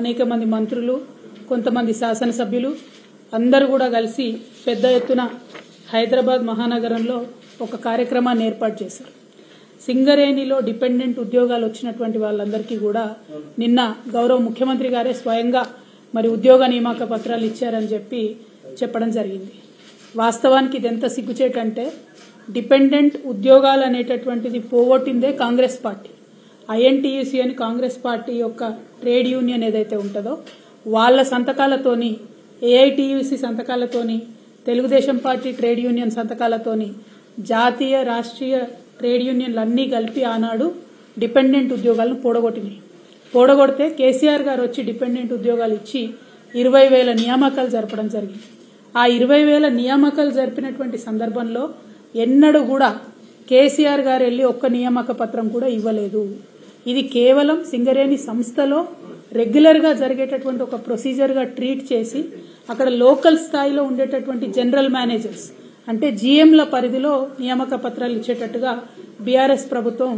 అనేక మంది మంత్రులు, కొంతమంది శాసనసభ్యులు అందరూ కూడా కలిసి పెద్ద ఎత్తున హైదరాబాద్ మహానగరంలో ఒక కార్యక్రమాన్ని ఏర్పాటు చేశారు. సింగరేణిలో డిపెండెంట్ ఉద్యోగాలు వచ్చినటువంటి వాళ్ళందరికీ కూడా నిన్న గౌరవ ముఖ్యమంత్రి గారే స్వయంగా మరి ఉద్యోగ నియామక పత్రాలు ఇచ్చారని చెప్పడం జరిగింది. వాస్తవానికి ఇది ఎంత సిగ్గుచేటంటే డిపెండెంట్ ఉద్యోగాలు అనేటటువంటిది పోగొట్టిందే కాంగ్రెస్ పార్టీ. ఐఎన్టీయూసీ అని కాంగ్రెస్ పార్టీ యొక్క ట్రేడ్ యూనియన్ ఏదైతే ఉంటుందో వాళ్ళ సంతకాలతోని, ఏఐటీయూసీ సంతకాలతోని, తెలుగుదేశం పార్టీ ట్రేడ్ యూనియన్ సంతకాలతోని జాతీయ రాష్ట్రీయ ట్రేడ్ యూనియన్లు అన్నీ కలిపి ఆనాడు డిపెండెంట్ ఉద్యోగాలను పోడగొట్టినాయి. పోడగొడితే కేసీఆర్ గారు వచ్చి డిపెండెంట్ ఉద్యోగాలు ఇచ్చి 20,000 నియామకాలు జరపడం జరిగింది. ఆ 20,000 నియామకాలు జరిపినటువంటి సందర్భంలో ఎన్నడూ కూడా కేసీఆర్ గారు వెళ్లి ఒక్క నియామక పత్రం కూడా ఇవ్వలేదు. ఇది కేవలం సింగరేణి సంస్థలో రెగ్యులర్ గా జరిగేటటువంటి ఒక ప్రొసీజర్ గా ట్రీట్ చేసి అక్కడ లోకల్ స్థాయిలో ఉండేటటువంటి జనరల్ మేనేజర్స్ అంటే జీఎంల పరిధిలో నియామక పత్రాలు ఇచ్చేటట్టుగా బీఆర్ఎస్ ప్రభుత్వం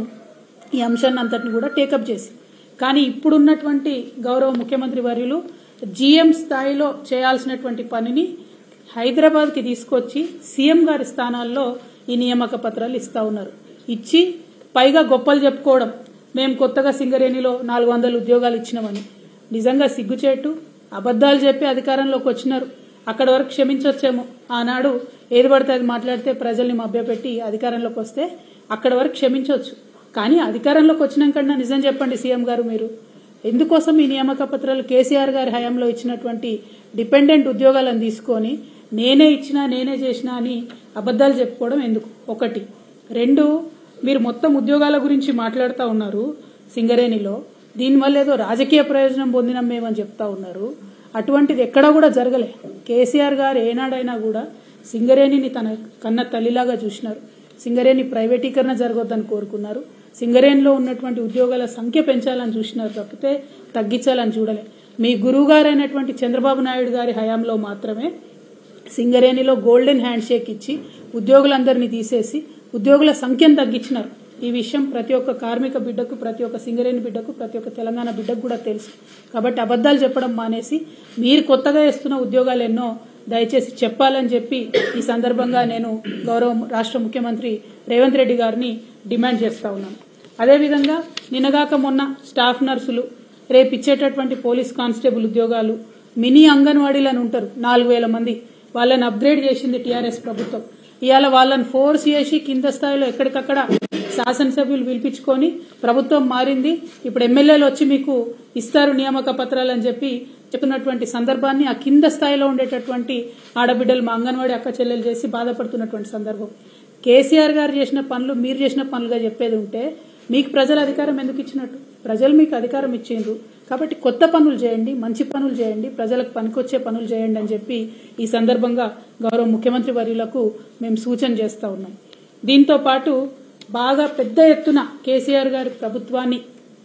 ఈ అంశాన్ని అంతటిని కూడా టేకప్ చేసి, కానీ ఇప్పుడున్నటువంటి గౌరవ ముఖ్యమంత్రి వర్యులు జీఎం స్థాయిలో చేయాల్సినటువంటి పనిని హైదరాబాద్ కి తీసుకొచ్చి సీఎం గారి స్థానాల్లో ఈ నియామక పత్రాలు ఇస్తా ఉన్నారు. ఇచ్చి పైగా గొప్పలు చెప్పుకోవడం, మేము కొత్తగా సింగరేణిలో 400 ఉద్యోగాలు ఇచ్చినామని. నిజంగా సిగ్గుచేటు. అబద్దాలు చెప్పి అధికారంలోకి వచ్చినారు. అక్కడి వరకు క్షమించొచ్చేమో. ఆనాడు ఏది పడితే అది మాట్లాడితే ప్రజల్ని మభ్యపెట్టి అధికారంలోకి వస్తే అక్కడి వరకు క్షమించవచ్చు. కానీ అధికారంలోకి వచ్చినాకన్నా నిజం చెప్పండి సీఎం గారు, మీరు ఎందుకోసం ఈ నియామక పత్రాలు కేసీఆర్ గారి హయాంలో ఇచ్చినటువంటి డిపెండెంట్ ఉద్యోగాలను తీసుకొని నేనే ఇచ్చినా నేనే చేసినా అని అబద్దాలు చెప్పుకోవడం ఎందుకు? ఒకటి. రెండు, మీరు మొత్తం ఉద్యోగాల గురించి మాట్లాడుతూ ఉన్నారు సింగరేణిలో, దీనివల్ల ఏదో రాజకీయ ప్రయోజనం పొందినాం మేమని చెప్తా ఉన్నారు. అటువంటిది ఎక్కడా కూడా జరగలే. కేసీఆర్ గారు ఏనాడైనా కూడా సింగరేణిని తన కన్న తల్లిలాగా చూసినారు. సింగరేణి ప్రైవేటీకరణ జరగొద్దని కోరుకున్నారు. సింగరేణిలో ఉన్నటువంటి ఉద్యోగాల సంఖ్య పెంచాలని చూసినారు తప్పితే తగ్గించాలని చూడలే. మీ గురువు గారైనటువంటి చంద్రబాబు నాయుడు గారి హయాంలో మాత్రమే సింగరేణిలో గోల్డెన్ హ్యాండ్ షేక్ ఇచ్చి ఉద్యోగులందరినీ తీసేసి ఉద్యోగుల సంఖ్యను తగ్గించినారు. ఈ విషయం ప్రతి ఒక్క కార్మిక బిడ్డకు, ప్రతి ఒక్క సింగరేణి బిడ్డకు, ప్రతి ఒక్క తెలంగాణ బిడ్డకు కూడా తెలుసు. కాబట్టి అబద్దాలు చెప్పడం మానేసి మీరు కొత్తగా ఇస్తున్న ఉద్యోగాలు ఎన్నో దయచేసి చెప్పాలని చెప్పి ఈ సందర్భంగా నేను గౌరవ రాష్ట్ర ముఖ్యమంత్రి రేవంత్ రెడ్డి గారిని డిమాండ్ చేస్తా ఉన్నాను. అదేవిధంగా నిన్నగాక మొన్న స్టాఫ్ నర్సులు, రేపు ఇచ్చేటటువంటి పోలీస్ కానిస్టేబుల్ ఉద్యోగాలు, మినీ అంగన్వాడీలను ఉంటారు 4,000 మంది, వాళ్ళని అప్గ్రేడ్ చేసింది టీఆర్ఎస్ ప్రభుత్వం. ఇవాళ వాళ్ళని ఫోర్స్ చేసి కింద స్థాయిలో ఎక్కడికక్కడ శాసనసభ్యులు పిలిపించుకొని ప్రభుత్వం మారింది, ఇప్పుడు ఎమ్మెల్యేలు వచ్చి మీకు ఇస్తారు నియామక పత్రాలు అని చెప్పి చెప్తున్నటువంటి సందర్భాన్ని ఆ కింద స్థాయిలో ఉండేటటువంటి ఆడబిడ్డలు, మా అంగన్వాడీ అక్క చెల్లెలు చేసి బాధపడుతున్నటువంటి సందర్భం. కేసీఆర్ గారు చేసిన పనులు మీరు చేసిన పనులుగా చెప్పేది ఉంటే మీకు ప్రజల అధికారం ఎందుకు ఇచ్చినట్టు? ప్రజలు మీకు అధికారం ఇచ్చిండ్రు కాబట్టి కొత్త పనులు చేయండి, మంచి పనులు చేయండి, ప్రజలకు పనికొచ్చే పనులు చేయండి అని చెప్పి ఈ సందర్భంగా గౌరవ ముఖ్యమంత్రి వర్యులకు మేము సూచన చేస్తా ఉన్నాం. దీంతో పాటు బాగా పెద్ద ఎత్తున కేసీఆర్ గారి ప్రభుత్వాన్ని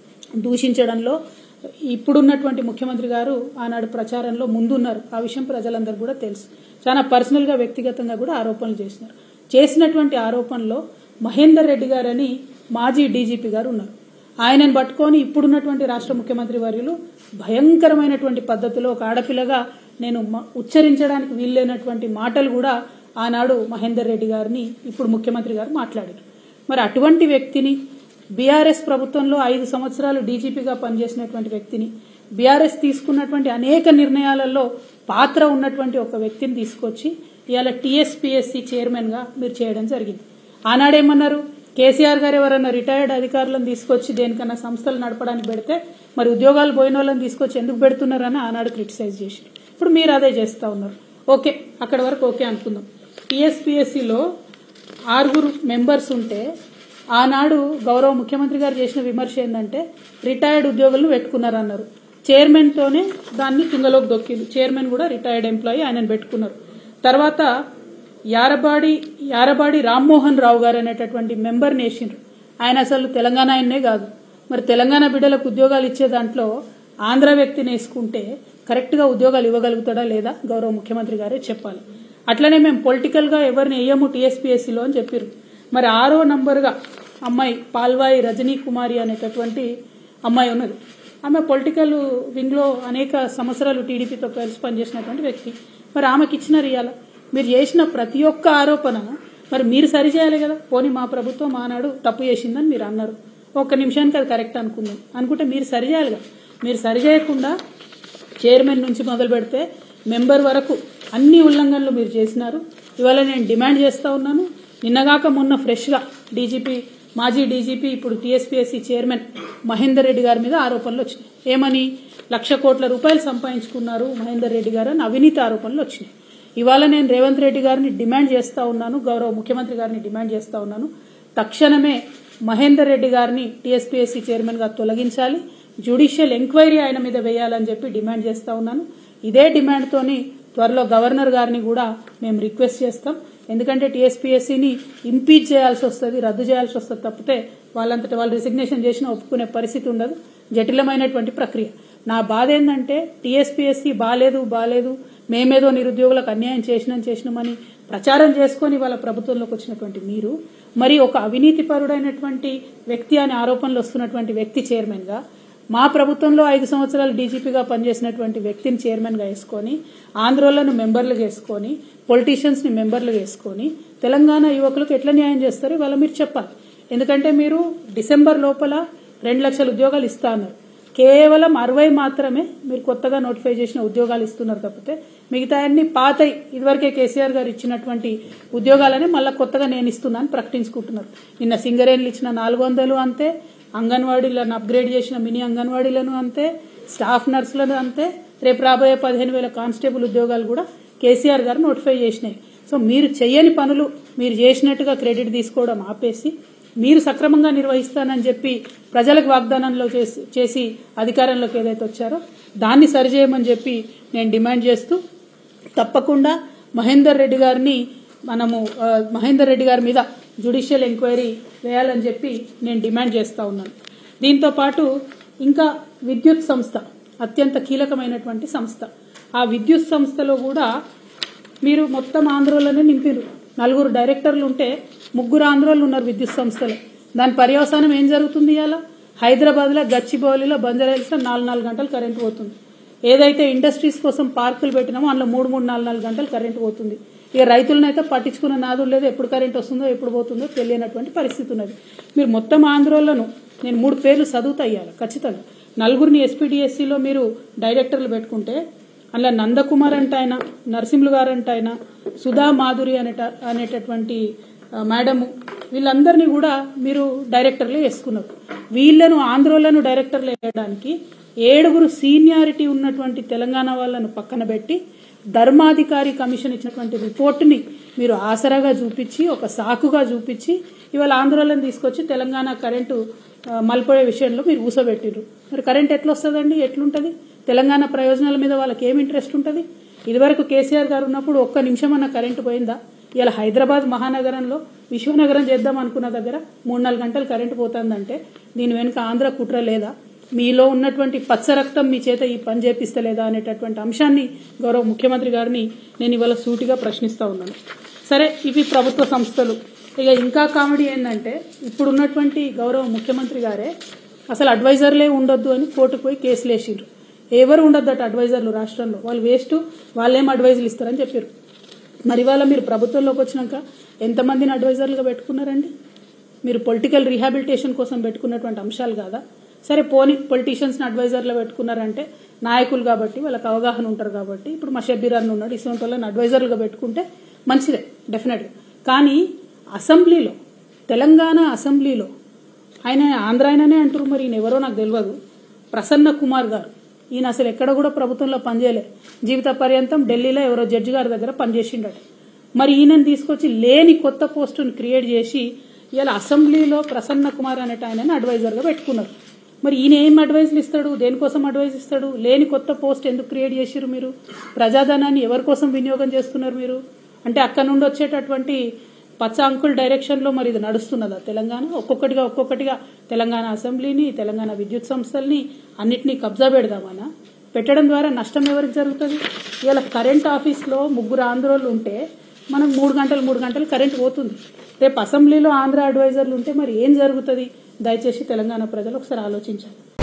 దూషించడంలో ఇప్పుడున్నటువంటి ముఖ్యమంత్రి గారు ఆనాడు ప్రచారంలో ముందున్నారు. ఆ విషయం ప్రజలందరూ కూడా తెలుసు. చాలా పర్సనల్ గా, వ్యక్తిగతంగా కూడా ఆరోపణలు చేసినారు. చేసినటువంటి ఆరోపణలో మహేందర్ రెడ్డి గారని మాజీ డీజీపీ గారు ఉన్నారు. ఆయనను పట్టుకొని ఇప్పుడున్నటువంటి రాష్ట్ర ముఖ్యమంత్రి వర్యులు భయంకరమైనటువంటి పద్ధతిలో ఒక ఆడపిల్లగా నేను ఉచ్చరించడానికి వీల్లేనటువంటి మాటలు కూడా ఆనాడు మహేందర్ రెడ్డి గారిని ఇప్పుడు ముఖ్యమంత్రి గారు మాట్లాడారు. మరి అటువంటి వ్యక్తిని, బీఆర్ఎస్ ప్రభుత్వంలో 5 సంవత్సరాలు డీజీపీగా పనిచేసినటువంటి వ్యక్తిని, బీఆర్ఎస్ తీసుకున్నటువంటి అనేక నిర్ణయాలలో పాత్ర ఉన్నటువంటి ఒక వ్యక్తిని తీసుకొచ్చి ఇవాళ టీఎస్పీఎస్సీ చైర్మన్ గా మీరు చేయడం జరిగింది. ఆనాడేమన్నారు? కేసీఆర్ గారు ఎవరన్నా రిటైర్డ్ అధికారులను తీసుకొచ్చి దేనికన్నా సంస్థలు నడపడానికి పెడితే మరి ఉద్యోగాలు పోయిన వాళ్ళని తీసుకొచ్చి ఎందుకు పెడుతున్నారని ఆనాడు క్రిటిసైజ్ చేశారు. ఇప్పుడు మీరు అదే చేస్తా ఉన్నారు. ఓకే, అక్కడ వరకు ఓకే అనుకుందాం. టీఎస్పీఎస్సీలో 6 మెంబర్స్ ఉంటే ఆనాడు గౌరవ ముఖ్యమంత్రి గారు చేసిన విమర్శ ఏంటంటే రిటైర్డ్ ఉద్యోగులను పెట్టుకున్నారన్నారు. చైర్మన్ తోనే దాన్ని తుంగలోకి దొక్కింది. చైర్మన్ కూడా రిటైర్డ్ ఎంప్లాయీ, ఆయనను పెట్టుకున్నారు. తర్వాత యారబాడి రామ్మోహన్ రావు గారు అనేటటువంటి మెంబర్ని వేసిండ్రు. ఆయన అసలు తెలంగాణ ఆయన్నే కాదు. మరి తెలంగాణ బిడ్డలకు ఉద్యోగాలు ఇచ్చే దాంట్లో ఆంధ్ర వ్యక్తిని వేసుకుంటే కరెక్ట్ గా ఉద్యోగాలు ఇవ్వగలుగుతాడా లేదా గౌరవ ముఖ్యమంత్రి గారే చెప్పాలి. అట్లనే మేము పొలిటికల్ గా ఎవరిని వేయము టీఎస్పీఎస్సీలో అని చెప్పారు. మరి 6వ నంబర్గా అమ్మాయి పాల్వాయి రజనీ కుమారి అనేటటువంటి అమ్మాయి ఉన్నది. ఆమె పొలిటికల్ వింగ్లో అనేక సంవత్సరాలు టీడీపీతో కలిసి పనిచేసినటువంటి వ్యక్తి. మరి ఆమెకి ఇచ్చినారు ఇవాళ. మీరు చేసిన ప్రతి ఒక్క ఆరోపణ మరి మీరు సరిచేయాలి కదా. పోనీ మా ప్రభుత్వం ఆనాడు తప్పు చేసిందని మీరు అన్నారు, ఒక్క నిమిషానికి అది కరెక్ట్ అనుకుంటే మీరు సరిచేయాలి కదా. మీరు సరిచేయకుండా చైర్మన్ నుంచి మొదలు పెడితే మెంబర్ వరకు అన్ని ఉల్లంఘనలు మీరు చేసినారు. ఇవాళ నేను డిమాండ్ చేస్తూ ఉన్నాను. నిన్నగాక మొన్న ఫ్రెష్గా మాజీ డీజీపీ ఇప్పుడు టీఎస్పీఎస్సీ చైర్మన్ మహేందర్ రెడ్డి గారి మీద ఆరోపణలు వచ్చినాయి. ఏమని 1,00,00,000 కోట్ల రూపాయలు సంపాదించుకున్నారు మహేందర్ రెడ్డి గారు అని అవినీతి ఆరోపణలు వచ్చినాయి. ఇవాళ నేను రేవంత్ రెడ్డి గారిని డిమాండ్ చేస్తూ ఉన్నాను, గౌరవ ముఖ్యమంత్రి గారిని డిమాండ్ చేస్తూ ఉన్నాను, తక్షణమే మహేందర్ రెడ్డి గారిని టీఎస్పీఎస్సీ చైర్మన్గా తొలగించాలి, జ్యుడిషియల్ ఎంక్వైరీ ఆయన మీద వేయాలని చెప్పి డిమాండ్ చేస్తూ ఉన్నాను. ఇదే డిమాండ్తోని త్వరలో గవర్నర్ గారిని కూడా మేము రిక్వెస్ట్ చేస్తాం. ఎందుకంటే టీఎస్పీఎస్సీని ఇంపీచ్ చేయాల్సి వస్తుంది, రద్దు చేయాల్సి వస్తుంది తప్పితే వాళ్ళంతటా వాళ్ళు రిసిగ్నేషన్ చేసినా ఒప్పుకునే పరిస్థితి ఉండదు. జటిలమైనటువంటి ప్రక్రియ. నా బాధ ఏంటంటే టీఎస్పీఎస్సీ బాలేదు మేమేదో నిరుద్యోగులకు అన్యాయం చేసినామని ప్రచారం చేసుకుని వాళ్ళ ప్రభుత్వంలోకి వచ్చినటువంటి మీరు మరి ఒక అవినీతిపరుడైనటువంటి వ్యక్తి అనే ఆరోపణలు వస్తున్నటువంటి వ్యక్తి చైర్మన్గా, మా ప్రభుత్వంలో 5 సంవత్సరాలు డీజీపీగా పనిచేసినటువంటి వ్యక్తిని చైర్మన్గా వేసుకొని, ఆంధ్రోళ్లను మెంబర్లుగా వేసుకొని, పొలిటీషియన్స్ని మెంబర్లుగా వేసుకొని తెలంగాణ యువకులకు ఎట్లా న్యాయం చేస్తారో ఇవాళ మీరు చెప్పాలి. ఎందుకంటే మీరు డిసెంబర్ లోపల 2 లక్షల ఉద్యోగాలు ఇస్తా అన్నారు. కేవలం 60 మాత్రమే మీరు కొత్తగా నోటిఫై చేసిన ఉద్యోగాలు ఇస్తున్నారు తప్పితే మిగతా అన్ని పాతై ఇదివరకే కేసీఆర్ గారు ఇచ్చినటువంటి ఉద్యోగాలని మళ్ళీ కొత్తగా నేను ఇస్తున్నాను ప్రకటించుకుంటున్నారు. నిన్న సింగరేణిలు ఇచ్చిన 400 అంతే, అంగన్వాడీలను అప్గ్రేడ్ చేసిన మినీ అంగన్వాడీలను అంతే, స్టాఫ్ నర్సులను అంతే, రేపు రాబోయే 15,000 కానిస్టేబుల్ ఉద్యోగాలు కూడా కేసీఆర్ గారు నోటిఫై చేసినాయి. సో మీరు చేయని పనులు మీరు చేసినట్టుగా క్రెడిట్ తీసుకోవడం ఆపేసి మీరు సక్రమంగా నిర్వహిస్తానని చెప్పి ప్రజలకు వాగ్దానంలో చేసి అధికారంలోకి ఏదైతే వచ్చారో దాన్ని సరిచేయమని చెప్పి నేను డిమాండ్ చేస్తూ తప్పకుండా మహేందర్ రెడ్డి గారి మీద జ్యుడిషియల్ ఎంక్వైరీ వేయాలని చెప్పి నేను డిమాండ్ చేస్తా ఉన్నాను. దీంతో పాటు ఇంకా విద్యుత్ సంస్థ అత్యంత కీలకమైనటువంటి సంస్థ. ఆ విద్యుత్ సంస్థలో కూడా మీరు మొత్తం ఆంధ్రోలోనే నింపారు. 4 డైరెక్టర్లు ఉంటే 3 ఆంధ్రోలు ఉన్నారు విద్యుత్ సంస్థలో. దాని పర్యవసానం ఏం జరుగుతుంది? ఇవాళ హైదరాబాద్లో గచ్చిబౌలిలో బంజారాహిల్స్లో 4 గంటలు కరెంటు పోతుంది. ఏదైతే ఇండస్ట్రీస్ కోసం పార్కులు పెట్టినామో అందులో 3 గంటలు కరెంటు పోతుంది. ఇక రైతులనైతే పట్టించుకున్న నాదులు లేదు, ఎప్పుడు కరెంట్ వస్తుందో ఎప్పుడు పోతుందో తెలియనటువంటి పరిస్థితి ఉన్నది. మీరు మొత్తం ఆంధ్రోలను నేను 3 పేర్లు చదువుతా ఇవ్వాలి ఖచ్చితంగా. 4 ఎస్పీడీఎస్సీలో మీరు డైరెక్టర్లు పెట్టుకుంటే అందులో నందకుమార్ అంటే ఆయన, నరసింహులు గారు అంటే ఆయన, సుధా మాధురి అనేటటువంటి మేడము, వీళ్ళందరినీ కూడా మీరు డైరెక్టర్లు వేసుకున్నారు. వీళ్లను ఆంధ్రోలను డైరెక్టర్లు వేయడానికి 7 సీనియారిటీ ఉన్నటువంటి తెలంగాణ వాళ్ళను పక్కన పెట్టి ధర్మాధికారి కమిషన్ ఇచ్చినటువంటి రిపోర్టుని మీరు ఆసరాగా చూపించి ఒక సాకుగా చూపించి ఇవాళ ఆంధ్రోలను తీసుకొచ్చి తెలంగాణ కరెంటు మలిపోయే విషయంలో మీరు ఊసబెట్టిర్రు. మరి కరెంట్ ఎట్లా వస్తుందండి? ఎట్లుంటది? తెలంగాణ ప్రయోజనాల మీద వాళ్ళకి ఏం ఇంట్రెస్ట్ ఉంటుంది? ఇదివరకు కేసీఆర్ గారు ఉన్నప్పుడు ఒక్క నిమిషం అన్న కరెంటు పోయిందా? ఇలా హైదరాబాద్ మహానగరంలో విశ్వనగరం చేద్దాం అనుకున్న దగ్గర 3-4 గంటలు కరెంటు పోతుందంటే దీని వెనుక ఆంధ్ర కుట్ర లేదా? మీలో ఉన్నటువంటి పచ్చ రక్తం మీ చేత ఈ పని చేపిస్తలేదా అనేటటువంటి అంశాన్ని గౌరవ ముఖ్యమంత్రి గారిని నేను ఇవాళ సూటిగా ప్రశ్నిస్తా ఉన్నాను. సరే, ఇవి ప్రభుత్వ సంస్థలు. ఇక ఇంకా కామెడీ ఏంటంటే ఇప్పుడున్నటువంటి గౌరవ ముఖ్యమంత్రి గారే అసలు అడ్వైజర్లే ఉండొద్దు అని కోర్టుకు పోయి కేసులు వేసిండ్రు. ఎవరు ఉండొద్దట అడ్వైజర్లు రాష్ట్రంలో, వాళ్ళు వేస్ట్, వాళ్ళేం అడ్వైజులు ఇస్తారని చెప్పారు. మరి ఇవాళ మీరు ప్రభుత్వంలోకి వచ్చినాక ఎంతమందిని అడ్వైజర్లుగా పెట్టుకున్నారండి? మీరు పొలిటికల్ రీహాబిలిటేషన్ కోసం పెట్టుకున్నటువంటి అంశాలు కాదా? సరే పోనీ పొలిటీషియన్స్ని అడ్వైజర్లో పెట్టుకున్నారంటే నాయకులు కాబట్టి వాళ్ళకి అవగాహన ఉంటారు కాబట్టి, ఇప్పుడు మా షబ్బీర్ అన్న ఉన్నాడు, ఇటువంటి వాళ్ళని అడ్వైజర్లుగా పెట్టుకుంటే మంచిదే డెఫినెట్గా. కానీ అసెంబ్లీలో, తెలంగాణ అసెంబ్లీలో ఆయన ఆంధ్ర ఆయననే అంటారు, మరి ఈయన ఎవరో నాకు తెలియదు, ప్రసన్న కుమార్ గారు, ఈయన అసలు ఎక్కడ కూడా ప్రభుత్వంలో పనిచేయలే, జీవిత పర్యంతం ఢిల్లీలో ఎవరో జడ్జి గారి దగ్గర పనిచేసిండట. మరి ఈయనని తీసుకొచ్చి లేని కొత్త పోస్టును క్రియేట్ చేసి ఇలా అసెంబ్లీలో ప్రసన్న కుమార్ అనేట ఆయనని అడ్వైజర్గా పెట్టుకున్నారు. మరి ఈయన ఏం అడ్వైజులు ఇస్తాడు? దేనికోసం అడ్వైజ్ ఇస్తాడు? లేని కొత్త పోస్ట్ ఎందుకు క్రియేట్ చేసిరు? మీరు ప్రజాధనాన్ని ఎవరి కోసం వినియోగం చేస్తున్నారు మీరు? అంటే అక్కడ నుండి వచ్చేటటువంటి పచ్చ అంకుల్ డైరెక్షన్లో మరి ఇది నడుస్తున్నదా తెలంగాణ? ఒక్కొక్కటిగా తెలంగాణ అసెంబ్లీని, తెలంగాణ విద్యుత్ సంస్థల్ని అన్నిటినీ కబ్జా పెడదామనా? పెట్టడం ద్వారా నష్టం ఎవరికి జరుగుతుంది? ఇవాళ కరెంట్ ఆఫీస్లో 3 ఆంధ్రోళ్ళు ఉంటే మనం 3 గంటలు కరెంట్ పోతుంది. రేపు అసెంబ్లీలో ఆంధ్ర అడ్వైజర్లు ఉంటే మరి ఏం జరుగుతుంది? దయచేసి తెలంగాణ ప్రజలు ఒకసారి ఆలోచించాలి.